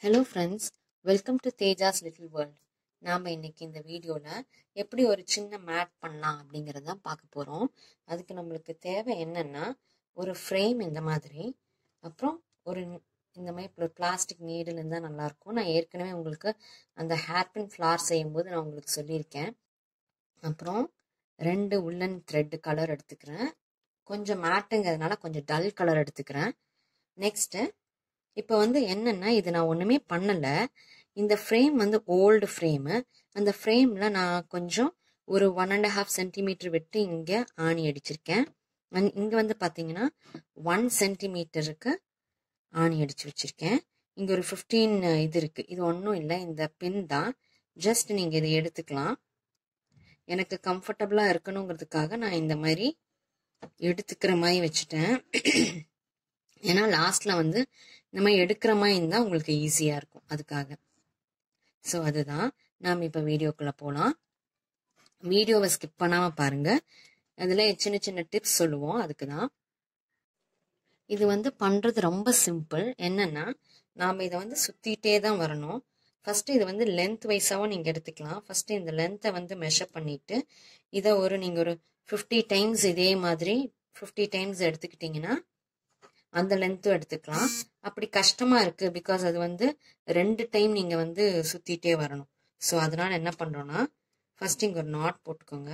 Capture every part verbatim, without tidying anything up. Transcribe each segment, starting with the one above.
Hello friends, welcome to Tejas little world. நாம் இன்னைக்கு இந்த வீடியோவில் எப்படி ஒரு சின்ன மேட் பண்ணலாம் அப்படிங்கிறது தான் பார்க்க போகிறோம். அதுக்கு நம்மளுக்கு தேவை என்னென்னா, ஒரு ஃப்ரேம் இந்த மாதிரி, அப்புறம் ஒரு இந்த மாதிரி பிளாஸ்டிக் நீடில் இருந்தால் நல்லாயிருக்கும். நான் ஏற்கனவே உங்களுக்கு அந்த ஹேர்பின் ஃப்ளார் செய்யும்போது நான் உங்களுக்கு சொல்லியிருக்கேன். அப்புறம் ரெண்டு உள்ளன் த்ரெட் கலர் எடுத்துக்கிறேன். கொஞ்சம் மேட்டுங்கிறதுனால கொஞ்சம் டல் கலர் எடுத்துக்கிறேன். நெக்ஸ்ட்டு இப்போ வந்து என்னென்னா, இது நான் ஒன்றுமே பண்ணலை. இந்த ஃப்ரேம் வந்து ஓல்டு ஃப்ரேமு. அந்த ஃப்ரேமில் நான் கொஞ்சம் ஒரு ஒன் அண்ட் ஹாஃப் சென்டிமீட்டர் விட்டு இங்கே ஆணி அடிச்சிருக்கேன். இங்கே வந்து பார்த்தீங்கன்னா ஒன் சென்டிமீட்டருக்கு ஆணி அடித்து வச்சுருக்கேன். இங்கே ஒரு ஃபிஃப்டீன் இது இருக்குது. இது ஒன்றும் இல்லை, இந்த பின் தான். ஜஸ்ட் நீங்கள் இதை எடுத்துக்கலாம். எனக்கு கம்ஃபர்டபுளாக இருக்கணுங்கிறதுக்காக நான் இந்த மாதிரி எடுத்துக்கிற மாதிரி வச்சுட்டேன். ஏன்னா லாஸ்ட்டில் வந்து இந்த மாதிரி எடுக்கிற மாதிரி இருந்தால் உங்களுக்கு ஈஸியாக இருக்கும், அதுக்காக. ஸோ அதுதான். நாம் இப்போ வீடியோக்குள்ளே போகலாம். வீடியோவை ஸ்கிப் பண்ணாமல் பாருங்கள். அதில் சின்ன சின்ன டிப்ஸ் சொல்லுவோம், அதுக்கு தான். இது வந்து பண்ணுறது ரொம்ப சிம்பிள். என்னென்னா, நாம் இதை வந்து சுற்றிட்டே தான் வரணும். ஃபஸ்ட்டு இது வந்து லென்த் வைஸாகவும் நீங்கள் எடுத்துக்கலாம். ஃபஸ்ட்டு இந்த லென்த்தை வந்து மெஷர் பண்ணிவிட்டு இதை ஒரு நீங்கள் ஒரு ஃபிஃப்டி டைம்ஸ் இதே மாதிரி ஃபிஃப்டி டைம்ஸ் எடுத்துக்கிட்டிங்கன்னா அந்த லென்த்தும் எடுத்துக்கலாம். அப்படி கஷ்டமாக இருக்குது, பிகாஸ் அது வந்து ரெண்டு டைம் நீங்கள் வந்து சுற்றிட்டே வரணும். ஸோ அதனால் என்ன பண்ணுறோன்னா, ஃபஸ்ட் இங்கே ஒரு நாட் போட்டுக்கோங்க.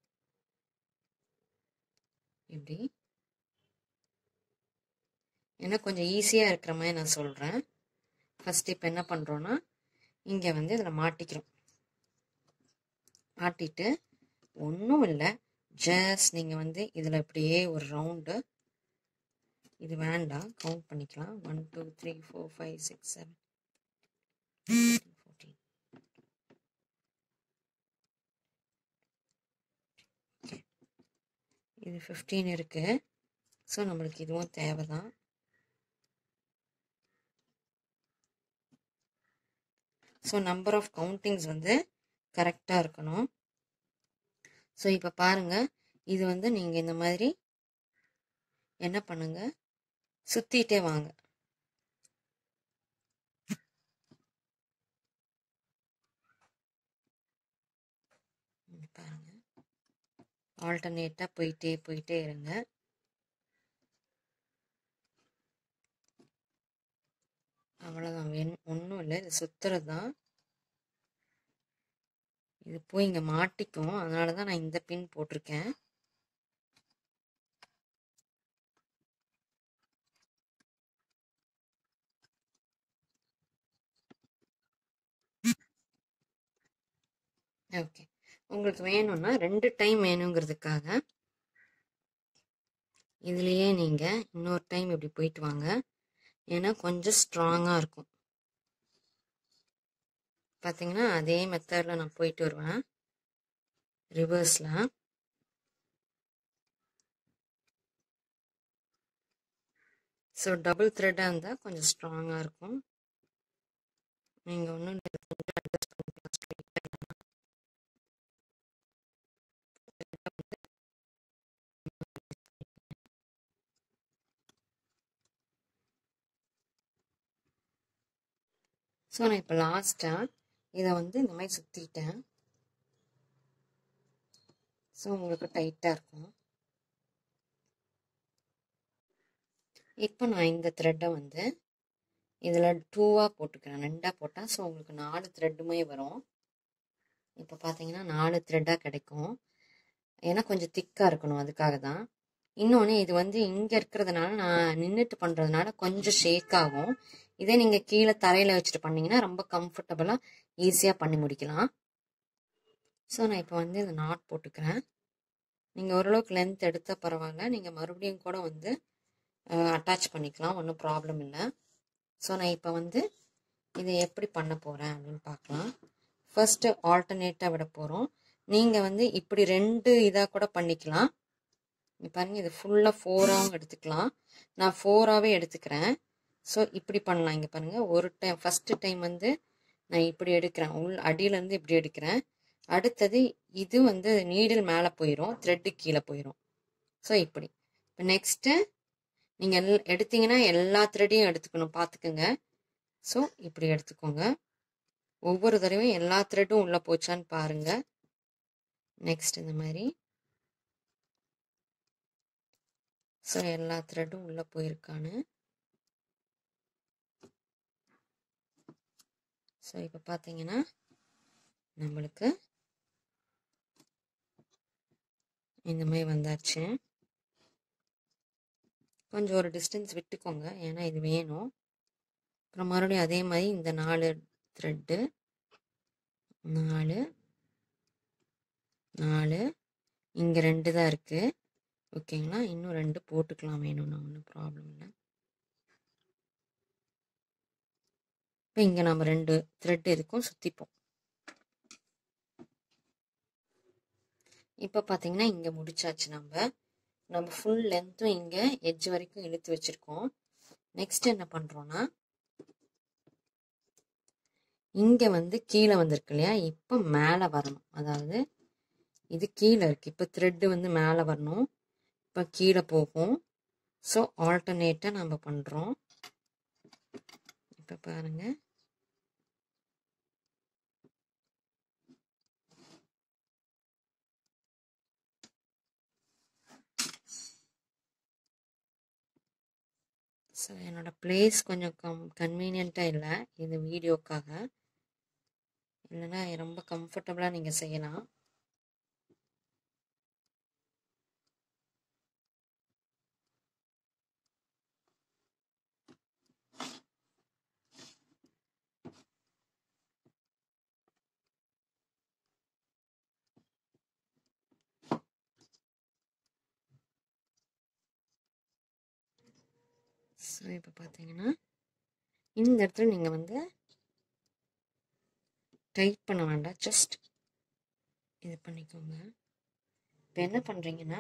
இப்படி. ஏன்னா கொஞ்சம் ஈஸியாக இருக்கிற மாதிரி நான் சொல்கிறேன். ஃபஸ்ட் இப்போ என்ன பண்ணுறோன்னா, இங்கே வந்து இதில் மாட்டிக்கிறோம். மாட்டிட்டு ஒன்றும் இல்லை, ஜஸ்ட் நீங்கள் வந்து இதில் இப்படியே ஒரு ரவுண்டு, இது வேண்டாம், கவுண்ட் பண்ணிக்கலாம். One two three four five six seven fourteen. இது ஃபிஃப்டீன் இருக்கு. ஸோ நம்மளுக்கு இதுவும் தேவை தான். ஸோ நம்பர் ஆஃப் கவுண்டிங்ஸ் வந்து கரெக்டாக இருக்கணும். ஸோ இப்போ பாருங்கள், இது வந்து நீங்கள் இந்த மாதிரி என்ன பண்ணுங்க, சுற்றிட்டே வாங்க. பாருங்க, ஆல்டர்னேட்டாக போயிட்டே போயிட்டே இருங்க. அவ்வளோதான், வென் ஒன்றும் இல்லை, இது சுற்றுறது தான். இது போய் இங்கே மாட்டிக்கும், அதனால தான் நான் இந்த பின் போட்டிருக்கேன். ஓகே, உங்களுக்கு வேணும்னா ரெண்டு டைம் வேணுங்கிறதுக்காக இதுலேயே நீங்கள் இன்னொரு டைம் இப்படி போயிட்டு வாங்க. ஏன்னா கொஞ்சம் ஸ்ட்ராங்காக இருக்கும். பார்த்தீங்கன்னா அதே மெத்தடில் நான் போயிட்டு வருவேன் ரிவர்ஸில். ஸோ டபுள் த்ரெட்டாக இருந்தால் கொஞ்சம் ஸ்ட்ராங்காக இருக்கும். நீங்கள் ஒன்றும் அட்ஜஸ்ட் பண்ணிக்கலாம். ஸோ நான் இப்போ லாஸ்ட்டாக இதை வந்து இந்த மாதிரி சுற்றிட்டேன். ஸோ உங்களுக்கு டைட்டாக இருக்கும். இப்போ நான் இந்த த்ரெட்டை வந்து இதில் டூவாக போட்டுக்கிறேன், ரெண்டாக போட்டால். ஸோ உங்களுக்கு நாலு த்ரெட்டுமே வரும். இப்போ பார்த்தீங்கன்னா நாலு த்ரெட்டாக கிடைக்கும். ஏன்னா கொஞ்சம் திக்காக இருக்கணும், அதுக்காக தான். இன்னொன்று, இது வந்து இங்கே இருக்கிறதுனால நான் நின்றுட்டு பண்ணுறதுனால கொஞ்சம் ஷேக் ஆகும். இதே நீங்கள் கீழே தரையில் வச்சுட்டு பண்ணிங்கன்னா ரொம்ப கம்ஃபர்டபுளாக ஈஸியாக பண்ணி முடிக்கலாம். ஸோ நான் இப்போ வந்து இந்த நாட் போட்டுக்கிறேன். நீங்கள் ஓரளவுக்கு லென்த் எடுத்தால் பரவாயில்ல, நீங்கள் மறுபடியும் கூட வந்து அட்டாச் பண்ணிக்கலாம், ஒன்றும் ப்ராப்ளம் இல்லை. ஸோ நான் இப்போ வந்து இதை எப்படி பண்ண போகிறேன் அப்படின்னு பார்க்கலாம். ஃபர்ஸ்ட்டு ஆல்டர்னேட்டாக விட போகிறோம். நீங்கள் வந்து இப்படி ரெண்டு இதாக கூட பண்ணிக்கலாம். பாருங்கள், இது ஃபுல்லாக ஃபோராகவும் எடுத்துக்கலாம். நான் ஃபோராகவே எடுத்துக்கிறேன். ஸோ இப்படி பண்ணலாம். இங்கே பாருங்கள், ஒரு டைம் ஃபஸ்ட்டு டைம் வந்து நான் இப்படி எடுக்கிறேன், உள் அடியிலேருந்து இப்படி எடுக்கிறேன். அடுத்தது இது வந்து நீடில் மேலே போயிடும், த்ரெட்டு கீழே போயிடும். ஸோ இப்படி. இப்போ நெக்ஸ்ட்டு நீங்கள் எல் எடுத்தீங்கன்னா எல்லா த்ரெட்டையும் எடுத்துக்கணும், பார்த்துக்குங்க. ஸோ இப்படி எடுத்துக்கோங்க. ஒவ்வொரு தடவையும் எல்லா த்ரெட்டும் உள்ளே போச்சான்னு பாருங்கள். நெக்ஸ்ட் இந்த மாதிரி ஸோ எல்லா த்ரெட்டும் உள்ளே போயிருக்கான்னு. ஸோ இப்போ பார்த்தீங்கன்னா நம்மளுக்கு இந்த மாதிரி வந்தாச்சு. கொஞ்சம் ஒரு டிஸ்டன்ஸ் விட்டுக்கோங்க, ஏன்னா இது வேணும். அப்புறம் மறுபடியும் அதே மாதிரி இந்த நாலு த்ரெட்டு நாலு நாலு இங்கே ரெண்டு தான் இருக்குது. ஓகேங்களா, இன்னும் ரெண்டு போட்டுக்கலாம் வேணும்னா ஒன்றும் ப்ராப்ளம் இல்லை. இப்போ இங்கே நம்ம ரெண்டு த்ரெட் இதுக்கும் சுற்றிப்போம். இப்போ பார்த்தீங்கன்னா இங்கே முடிச்சாச்சு. நம்ம நம்ம ஃபுல் லென்த்தும் இங்கே எட்ஜ் வரைக்கும் இழுத்து வச்சுருக்கோம். நெக்ஸ்ட் என்ன பண்ணுறோன்னா, இங்கே வந்து கீழே வந்திருக்கு இல்லையா, இப்போ மேலே வரணும். அதாவது இது கீழே இருக்குது, இப்போ த்ரெட்டு வந்து மேலே வரணும், இப்போ கீழே போகும். ஸோ ஆல்டர்னேட்டாக நம்ம பண்ணுறோம். இப்போ பாருங்கள், ஸோ என்னோடய பிளேஸ் கொஞ்சம் கம் கன்வீனியண்ட்டாக இல்லை இது வீடியோக்காக, இல்லைன்னா ரொம்ப கம்ஃபர்டபுளாக நீங்கள் செய்யலாம். ஸோ இப்போ பார்த்தீங்கன்னா இந்த இடத்துல நீங்கள் வந்து டைட் பண்ண வேண்டாம், ஜஸ்ட் இது பண்ணிக்கோங்க. இப்போ என்ன பண்ணுறீங்கன்னா,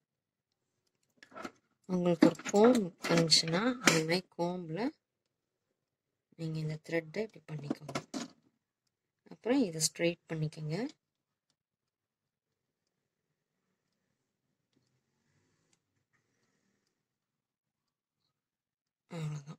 உங்களுக்கு ஒரு கோம் இருந்துச்சுன்னா அந்த மாதிரி கோம்பில் நீங்கள் இந்த த்ரெட்டை இப்படி பண்ணிக்கோங்க. அப்புறம் இதை ஸ்ட்ரெயிட் பண்ணிக்கோங்க. அவ்வளோதான்.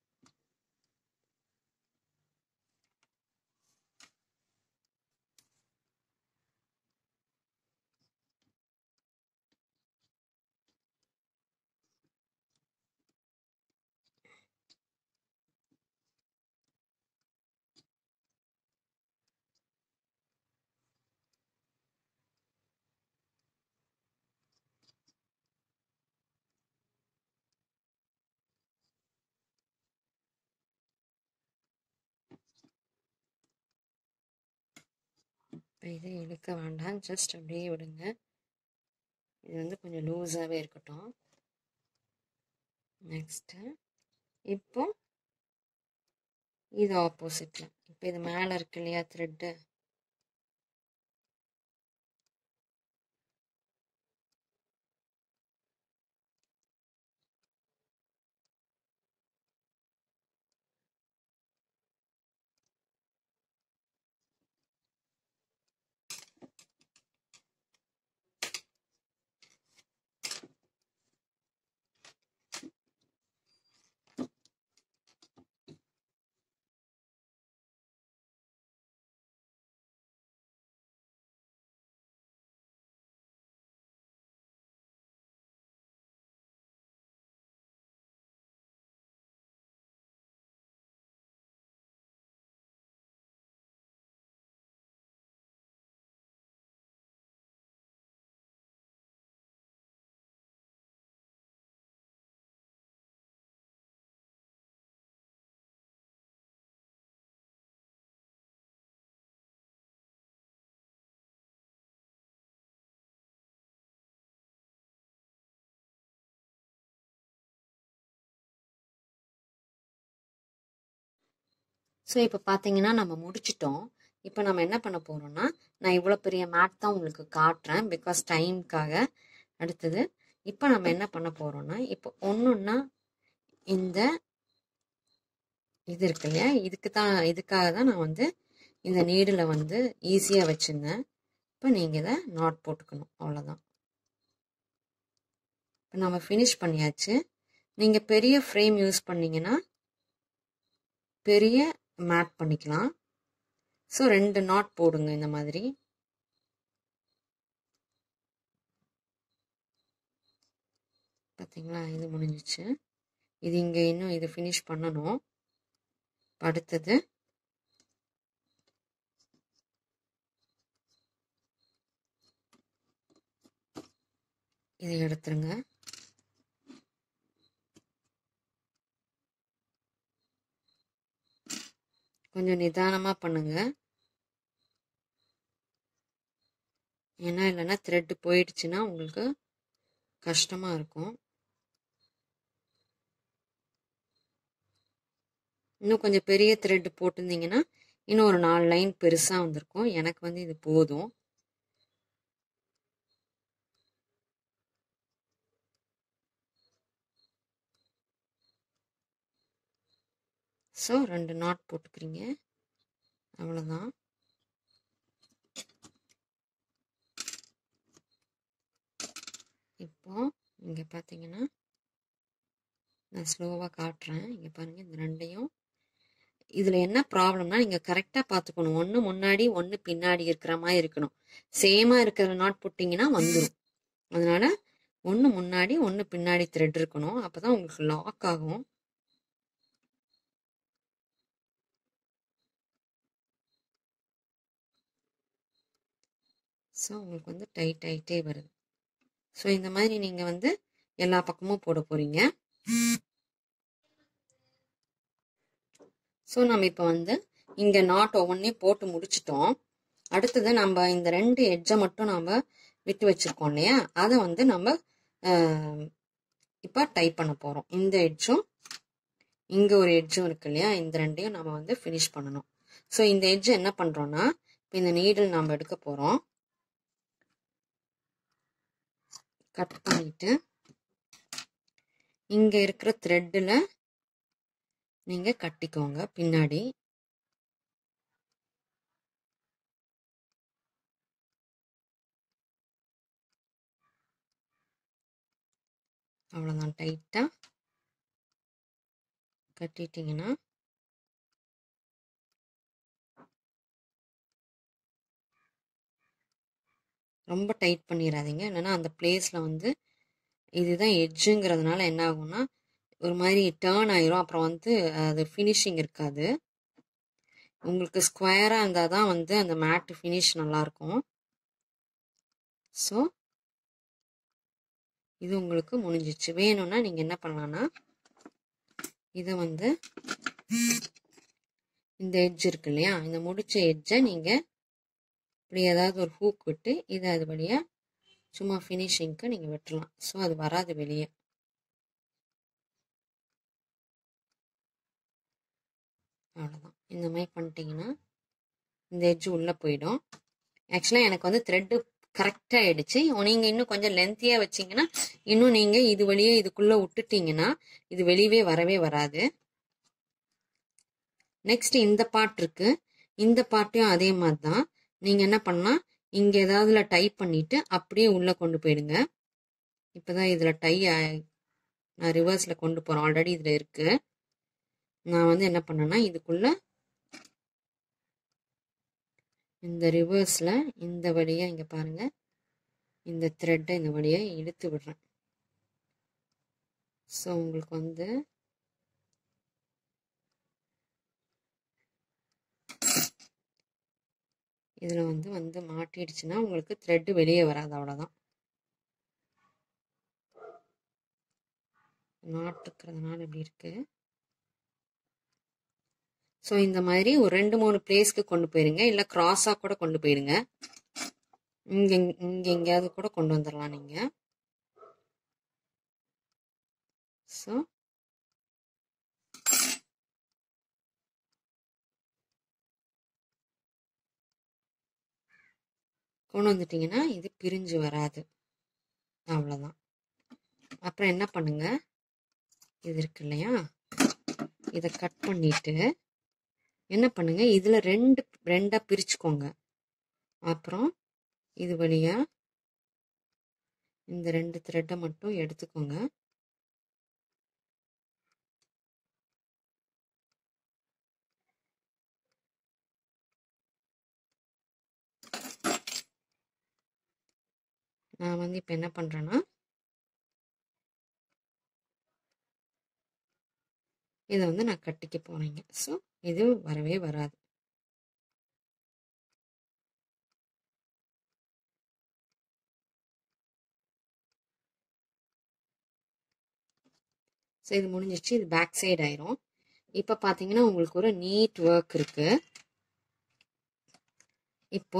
இப்போ இதை இழுக்க வேண்டாம், ஜஸ்ட் அப்படியே விடுங்க. இது வந்து கொஞ்சம் லூஸாகவே இருக்கட்டும். நெக்ஸ்ட்டு இப்போ இது ஆப்போசிட்டில், இப்போ இது மேலே இருக்கு இல்லையா த்ரெட்டு, ஸோ இப்போ பார்த்தீங்கன்னா நம்ம முடிச்சிட்டோம். இப்போ நம்ம என்ன பண்ண போகிறோம்னா, நான் இவ்வளோ பெரிய மேட் தான் உங்களுக்கு காட்டுறேன் பிகாஸ் டைமுக்காக. அடுத்தது இப்போ நம்ம என்ன பண்ண போகிறோம்னா, இப்போ ஒன்றுன்னா இந்த இது இருக்கு இல்லையா, இதுக்கு தான் இதுக்காக தான் நான் வந்து இந்த நீடில் வந்து ஈஸியாக வச்சுருந்தேன். இப்போ நீங்கள் இதை நாட் போட்டுக்கணும், அவ்வளோதான். இப்போ நம்ம ஃபினிஷ் பண்ணியாச்சு. நீங்கள் பெரிய ஃப்ரேம் யூஸ் பண்ணிங்கன்னா பெரிய மேட் பண்ணிக்கலாம். ஸோ ரெண்டு நாட் போடுங்க இந்த மாதிரி. பார்த்தீங்களா, இது முடிஞ்சிச்சு. இது இங்கே இன்னும் இது ஃபினிஷ் பண்ணணும். அடுத்தது இதை எடுத்துருங்க. கொஞ்சம் நிதானமாக பண்ணுங்க, ஏன்னா இல்லைன்னா த்ரெட்டு போயிடுச்சுன்னா உங்களுக்கு கஷ்டமாக இருக்கும். இன்னும் கொஞ்சம் பெரிய த்ரெட் போட்டிருந்தீங்கன்னா இன்னும் ஒரு நாலு லைன் பெருசாக வந்திருக்கும். எனக்கு வந்து இது போதும். ஸோ ரெண்டு நாட் போட்டுக்கிறீங்க, அவ்வளோதான். இப்போ இங்கே பார்த்தீங்கன்னா நான் ஸ்லோவாக காட்டுறேன். இங்கே பாருங்கள், இந்த ரெண்டையும் இதில் என்ன ப்ராப்ளம்னா நீங்கள் கரெக்டாக பார்த்துக்கணும். ஒன்று முன்னாடி ஒன்று பின்னாடி இருக்கிற மாதிரி இருக்கணும். சேமாக இருக்கிற நாட் போட்டிங்கன்னா வந்துடும். அதனால் ஒன்று முன்னாடி ஒன்று பின்னாடி த்ரெட் இருக்கணும். அப்போ தான் உங்களுக்கு லாக் ஆகும். ஸோ உங்களுக்கு வந்து டைட் ஆகிட்டே வருது. ஸோ இந்த மாதிரி நீங்கள் வந்து எல்லா பக்கமும் போட போகிறீங்க. ஸோ நம்ம இப்போ வந்து இங்கே நாட் ஒவ்வொன்றையும் போட்டு முடிச்சிட்டோம். அடுத்தது நம்ம இந்த ரெண்டு எட்ஜை மட்டும் நம்ம விட்டு வச்சுருக்கோம் இல்லையா, அதை வந்து நம்ம இப்போ டைப் பண்ண போகிறோம். இந்த எட்ஜும் இங்கே ஒரு எட்ஜும் இருக்கு இல்லையா, இந்த ரெண்டையும் நம்ம வந்து ஃபினிஷ் பண்ணணும். ஸோ இந்த எட்ஜ் என்ன பண்ணுறோன்னா, இப்போ இந்த நீடில் நம்ம எடுக்க போகிறோம். கட் பண்ணிட்டு இங்கே இருக்கிற த்ரெட்டில் நீங்கள் கட்டிக்கோங்க பின்னாடி. அவ்வளோதான், டைட்டாக கட்டிட்டிங்கன்னா ரொம்ப டைட் பண்ணிடாதீங்க. இல்லைன்னா அந்த பிளேஸில் வந்து இதுதான் எட்ஜுங்கிறதுனால என்ன ஆகும்னா ஒரு மாதிரி டேர்ன் ஆயிரும். அப்புறம் வந்து அது ஃபினிஷிங் இருக்காது. உங்களுக்கு ஸ்கொயராக இருந்தால் தான் வந்து அந்த மேட்டு ஃபினிஷ் நல்லாயிருக்கும். ஸோ இது உங்களுக்கு முடிஞ்சிச்சு. வேணும்னா நீங்கள் என்ன பண்ணலான்னா இதை வந்து இந்த எட்ஜ் இருக்கு இல்லையா, இந்த முடிச்ச எட்ஜை நீங்கள் இப்படி ஏதாவது ஒரு ஹூக் விட்டு இதை அது வழியாக சும்மா ஃபினிஷிங்க்கு நீங்கள் விட்டுலாம். ஸோ அது வராது வெளியே. அவ்வளோதான். இந்த மாதிரி பண்ணிட்டீங்கன்னா இந்த எட்ஜ் உள்ளே போயிடும். ஆக்சுவலாக எனக்கு வந்து த்ரெட்டு கரெக்டாக ஆகிடுச்சு. நீங்கள் இன்னும் கொஞ்சம் லென்த்தியாக வச்சிங்கன்னா இன்னும் நீங்கள் இது வழியே இதுக்குள்ளே விட்டுட்டிங்கன்னா இது வெளியவே வரவே வராது. நெக்ஸ்ட் இந்த பார்ட் இருக்கு, இந்த பார்ட்டையும் அதே மாதிரி தான். நீங்கள் என்ன பண்ணால் இங்கே ஏதாவதுல டைப் பண்ணிவிட்டு அப்படியே உள்ளே கொண்டு போயிடுங்க. இப்போ தான் இதில் டை நான் ரிவர்ஸில் கொண்டு போகிறேன். ஆல்ரெடி இதில் இருக்குது. நான் வந்து என்ன பண்ணேன்னா இதுக்குள்ளே இந்த ரிவர்ஸில் இந்த வழியாக இங்கே பாருங்கள், இந்த த்ரெட்டை இந்த வழியாக இழுத்து விடுறேன். ஸோ உங்களுக்கு வந்து இதில் வந்து வந்து மாட்டிடுச்சுன்னா உங்களுக்கு த்ரெட்டு வெளியே வராது. அவ்வளோதான். நாட் இருக்கிறதுனால இப்படி இருக்குது. ஸோ இந்த மாதிரி ஒரு ரெண்டு மூணு பிளேஸ்க்கு கொண்டு போயிருங்க. இல்லை கிராஸாக கூட கொண்டு போயிடுங்க. இங்கே இங்கே எங்கேயாவது கூட கொண்டு வந்துடலாம் நீங்கள். ஸோ கொண்டு வந்துட்டிங்கன்னா இது பிரிஞ்சு வராது. அவ்வளோதான். அப்புறம் என்ன பண்ணுங்க, இது இருக்கு இல்லையா, இதை கட் பண்ணிட்டு என்ன பண்ணுங்க, இதில் ரெண்டு ரெண்டாக பிரிச்சுக்கோங்க. அப்புறம் இது வழியா இந்த ரெண்டு த்ரெட்டை மட்டும் எடுத்துக்கோங்க. நான் வந்து இப்போ என்ன பண்ணுறேன்னா இதை வந்து நான் கட்டிக்க போகிறேங்க. ஸோ இது வரவே வராது. ஸோ இது முடிஞ்சிச்சு. இது பேக் சைடு ஆயிரும். இப்போ பார்த்தீங்கன்னா உங்களுக்கு ஒரு நீட் ஒர்க் இருக்கு. இப்போ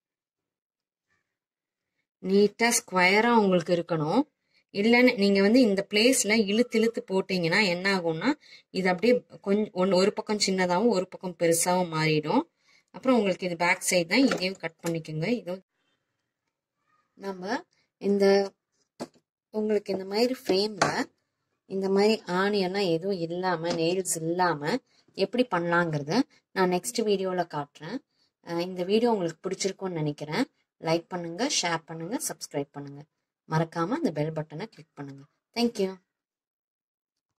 நீட்டாக ஸ்கொயராக உங்களுக்கு இருக்கணும். இல்லைன்னு நீங்கள் வந்து இந்த பிளேஸில் இழுத்து இழுத்து போட்டிங்கன்னா என்ன ஆகும்னா இது அப்படியே கொஞ்சம் ஒன்று ஒரு பக்கம் சின்னதாகவும் ஒரு பக்கம் பெருசாகவும் மாறிடும். அப்புறம் உங்களுக்கு இது பேக் சைடு தான். இதையும் கட் பண்ணிக்கோங்க. இதுவும் நம்ம இந்த உங்களுக்கு இந்த மாதிரி ஃப்ரேமில் இந்த மாதிரி ஆணியெல்லாம் எதுவும் இல்லாமல் நெயில்ஸ் இல்லாமல் எப்படி பண்ணலாங்கிறத நான் நெக்ஸ்ட் வீடியோவில் காட்டுறேன். இந்த வீடியோ உங்களுக்கு பிடிச்சிருக்கும்னு நினைக்கிறேன். லைக் பண்ணுங்கள், ஷேர் பண்ணுங்கள், சப்ஸ்கிரைப் பண்ணுங்கள். மறக்காமல் அந்த பெல் பட்டனை கிளிக் பண்ணுங்கள். தேங்க்யூ.